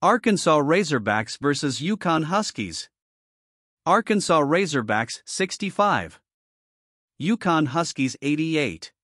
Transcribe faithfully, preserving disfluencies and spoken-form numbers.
Arkansas Razorbacks versus Uconn Huskies. Arkansas Razorbacks sixty-five. Uconn Huskies eighty-eight.